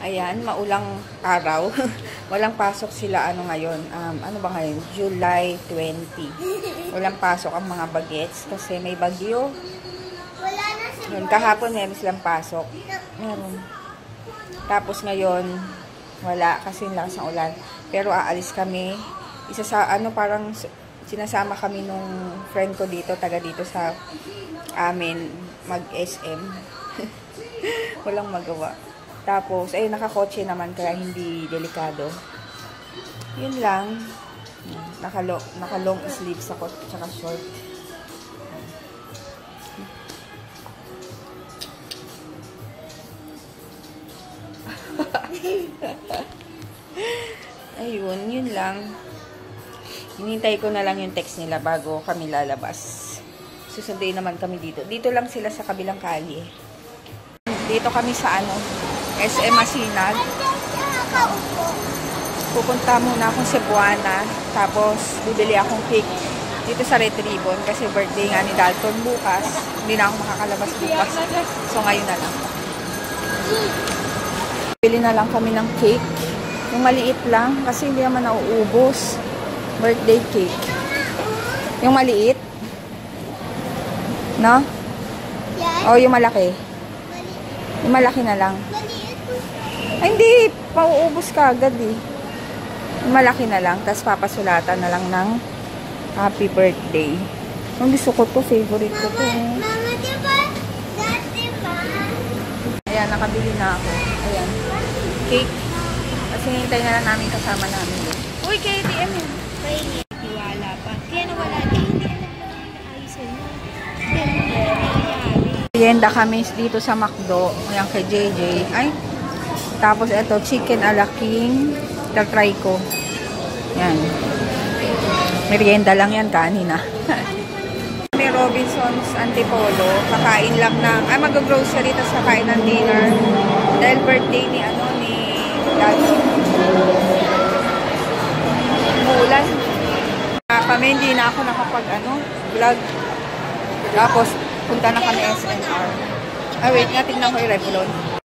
Ayan, maulang araw. Walang pasok sila ngayon. Ano ba ngayon? July 20. Walang pasok ang mga bagets kasi may bagyo. Wala na si Yun, kahapon meron silang pasok. Meron. Tapos ngayon, wala kasi lakas ng ulan. Pero aalis kami. Isa sa parang sinasama kami nung friend ko dito, taga dito sa amin, mag-SM. Walang magawa. Tapos, ayun, nakakotse naman kaya hindi delikado. Yun lang. Naka-long sleeves ako, tsaka short. Ayun, yun lang. Hinintay ko na lang yung text nila bago kami lalabas. Susunduin naman kami dito. Dito lang sila sa kabilang kali. Dito kami sa SM Masinag. Pupunta muna akong Cebuana. Tapos, bibili akong cake dito sa Red Ribbon. Kasi birthday nga ni Dalton bukas. Hindi na ako makakalabas bukas. So, ngayon na lang. Bili na lang kami ng cake. Yung maliit lang. Kasi hindi naman nauubos. Birthday cake. Yung maliit. No? O, yung malaki. Yung malaki na lang. Ay, hindi. Pauubos ka agad eh. Yung malaki na lang. Tapos papasulatan na lang ng happy birthday. Ang gusto ko to. Favorite ko to. Mama, diba? Dad, diba? Ayan, nakabili na ako. Ayan. Cake. Kasi hintay na lang namin kasama namin. Uy, KTM yun. Wala pa. Kaya nawala din. Hindi alam na ayusin mo. Merienda kami dito sa McDo. Ayan kay JJ. Ay. Tapos ito, chicken a la king. Try ko. Yan. Merienda lang yan kanina. May Robinson's Antipolo. Kakain lang ng, mag-grocery tapos kakain ng dinner. Dahil birthday ni Dalton. Umuulan. Kami hindi na ako vlog. Tapos punta na kami SNR. Wait nga, tignan ko yung Revlon.